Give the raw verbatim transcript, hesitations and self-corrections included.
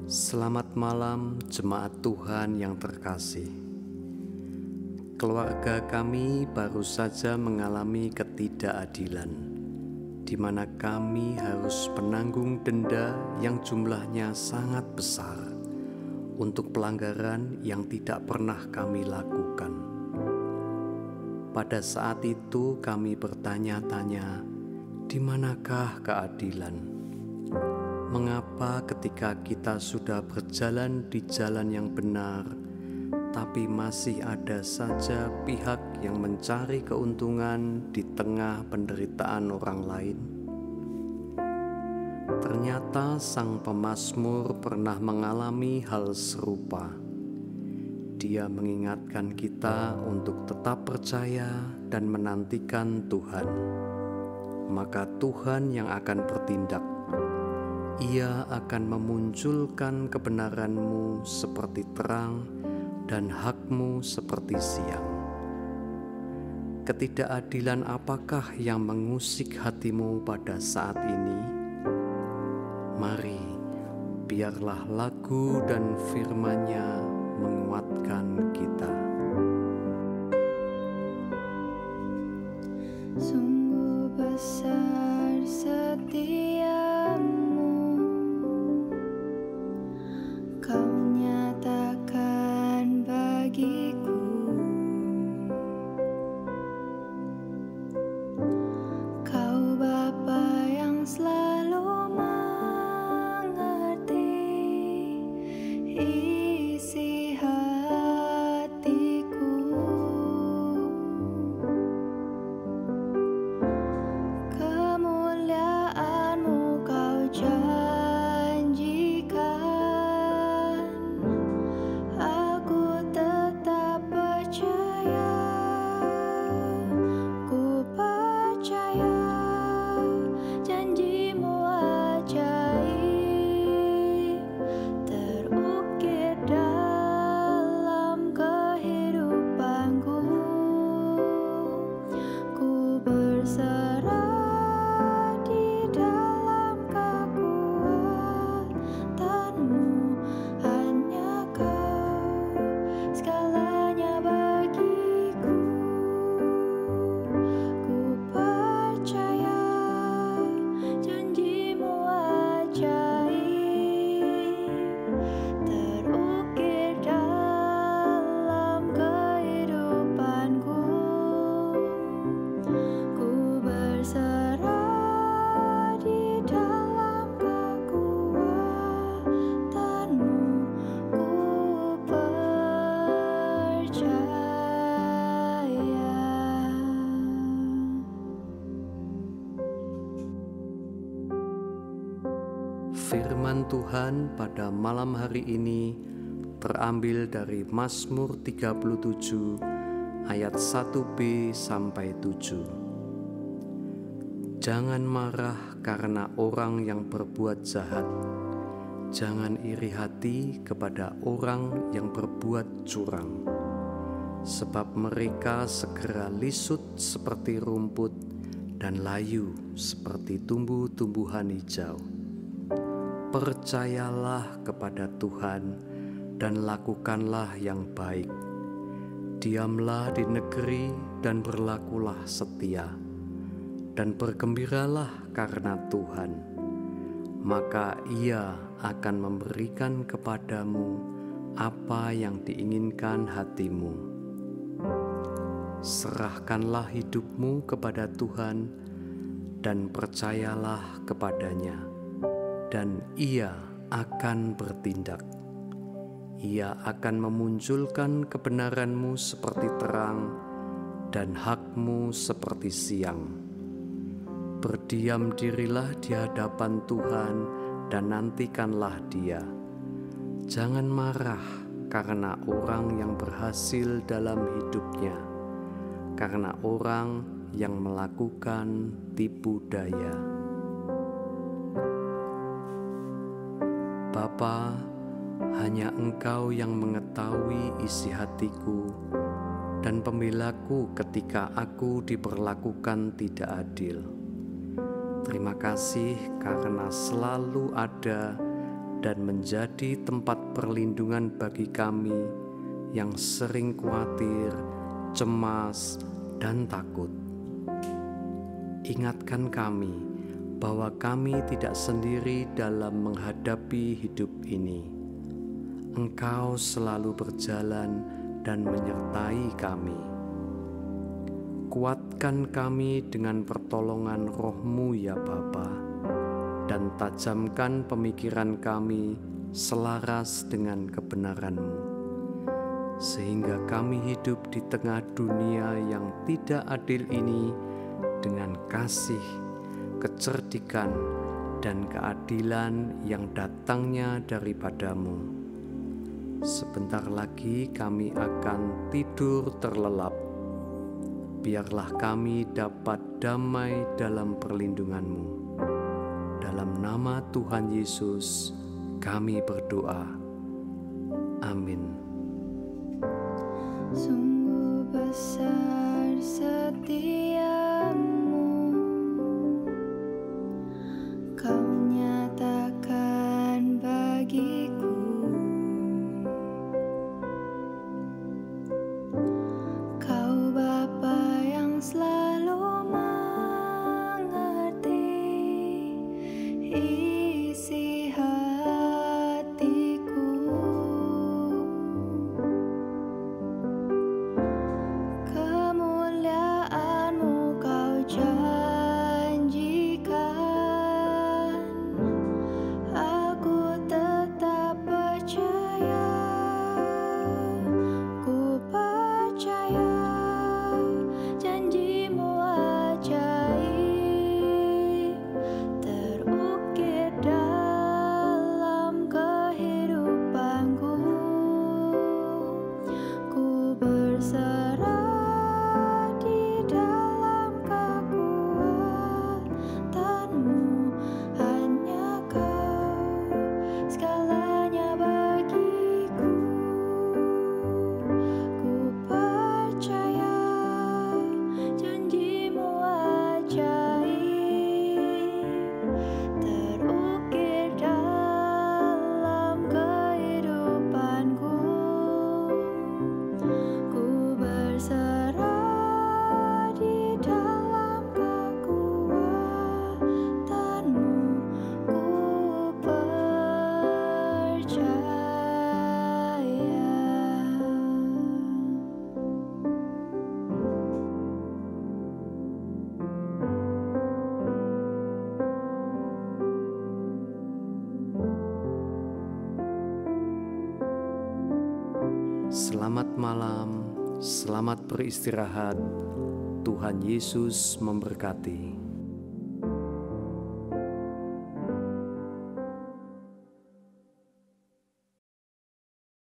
Selamat malam jemaat Tuhan yang terkasih. Keluarga kami baru saja mengalami ketidakadilan, di mana kami harus menanggung denda yang jumlahnya sangat besar untuk pelanggaran yang tidak pernah kami lakukan. Pada saat itu kami bertanya-tanya, di manakah keadilan? Mengapa ketika kita sudah berjalan di jalan yang benar, tapi masih ada saja pihak yang mencari keuntungan di tengah penderitaan orang lain? Ternyata sang pemazmur pernah mengalami hal serupa. Dia mengingatkan kita untuk tetap percaya dan menantikan Tuhan. Maka Tuhan yang akan bertindak. Ia akan memunculkan kebenaran-Mu seperti terang dan hak-Mu seperti siang. Ketidakadilan apakah yang mengusik hatimu pada saat ini? Mari, biarlah lagu dan firman-Nya menguatkan kita. Sungguh besar setia-Mu, Kau nyatakan bagiku. Kau Bapa yang selalu mengerti isi hatiku. Kemuliaan-Mu Kau janjikan, aku tetap percaya. Ku percaya janji-Mu ajaib terukir dalam kehidupanku. Ku berserah di dalam kekuatan-Mu, hanya Kau segalanya bagiku. Ku percaya janji-Mu ajaib terukir dalam kehidupanku. Ku berserah di dalam kekuatan-Mu, ku percaya. Firman Tuhan pada malam hari ini terambil dari Mazmur tiga puluh tujuh ayat satu b sampai tujuh. Jangan marah karena orang yang berbuat jahat. Jangan iri hati kepada orang yang berbuat curang. Sebab mereka segera lisut seperti rumput dan layu seperti tumbuh-tumbuhan hijau. Percayalah kepada Tuhan dan lakukanlah yang baik. Diamlah di negeri dan berlakulah setia, dan bergembiralah karena Tuhan. Maka Ia akan memberikan kepadamu apa yang diinginkan hatimu. Serahkanlah hidupmu kepada Tuhan dan percayalah kepadanya, dan Ia akan bertindak. Ia akan memunculkan kebenaran-Mu seperti terang dan hak-Mu seperti siang. Berdiam dirilah di hadapan Tuhan dan nantikanlah Dia. Jangan marah karena orang yang berhasil dalam hidupnya, karena orang yang melakukan tipu daya. Bapa, hanya Engkau yang mengetahui isi hatiku dan pembelaku ketika aku diperlakukan tidak adil. Terima kasih karena selalu ada dan menjadi tempat perlindungan bagi kami yang sering khawatir, cemas, dan takut. Ingatkan kami bahwa kami tidak sendiri dalam menghadapi hidup ini. Engkau selalu berjalan dan menyertai kami. Kuatkan kami dengan pertolongan Roh-Mu ya Bapa, dan tajamkan pemikiran kami selaras dengan kebenaran-Mu, sehingga kami hidup di tengah dunia yang tidak adil ini dengan kasih, kecerdikan, dan keadilan yang datangnya daripada-Mu. Sebentar lagi kami akan tidur terlelap. Biarlah kami dapat damai dalam perlindungan-Mu. Dalam nama Tuhan Yesus kami berdoa. Amin. Sungguh besar setiamu, Kau nyatakan bagiku. Kau Bapa yang selalu mengerti isi hatiku. Kemuliaan-Mu Kau janjikan, aku tetap percaya. Ku percaya janji-Mu ajaib terukir dalam kehidupanku. Ku berserah di dalam kekuatan-Mu, hanya Kau segalanya bagiku. Ku percaya janji-Mu ajaib terukir dalam kehidupanku. Ku berserah di dalam kekuatan-Mu, ku percaya. Selamat malam, selamat beristirahat. Tuhan Yesus memberkati.